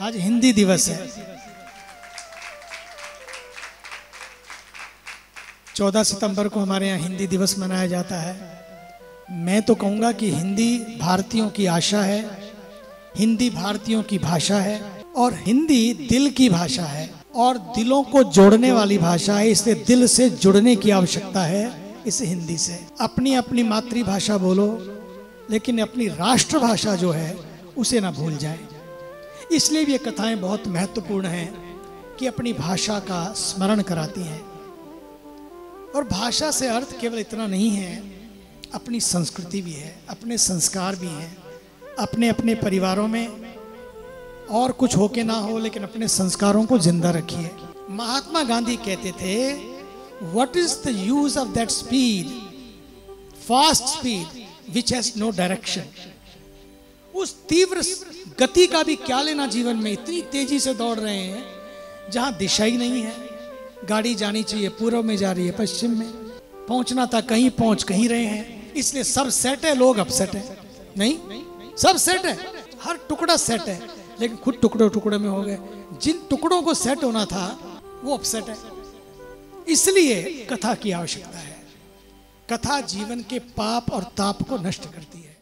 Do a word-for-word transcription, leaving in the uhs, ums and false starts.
आज हिंदी दिवस है। चौदह सितंबर को हमारे यहाँ हिंदी दिवस मनाया जाता है। मैं तो कहूँगा कि हिंदी भारतीयों की आशा है, हिंदी भारतीयों की भाषा है और हिंदी दिल की भाषा है और दिलों को जोड़ने वाली भाषा है। इसलिए दिल से जुड़ने की आवश्यकता है इस हिंदी से। अपनी अपनी मातृभाषा बोलो, लेकिन अपनी राष्ट्रभाषा जो है उसे ना भूल जाए। इसलिए ये कथाएं बहुत महत्वपूर्ण हैं कि अपनी भाषा का स्मरण कराती हैं। और भाषा से अर्थ केवल इतना नहीं है, अपनी संस्कृति भी है, अपने संस्कार भी हैं। अपने अपने परिवारों में और कुछ हो के ना हो, लेकिन अपने संस्कारों को जिंदा रखिए। महात्मा गांधी कहते थे, what is the use of that speed, fast speed which has no direction. उस तीव्र गति का भी क्या लेना जीवन में, इतनी तेजी से दौड़ रहे हैं जहां दिशा ही नहीं है। गाड़ी जानी चाहिए पूर्व में, जा रही है पश्चिम में। पहुंचना था कहीं, पहुंच कहीं रहे हैं। इसलिए सब सेट है, लोग अपसेट है। नहीं, सब सेट है, हर टुकड़ा सेट है, लेकिन खुद टुकड़े टुकड़े में हो गए। जिन टुकड़ों को सेट होना था वो अपसेट है। इसलिए कथा की आवश्यकता है। कथा जीवन के पाप और ताप को नष्ट करती है।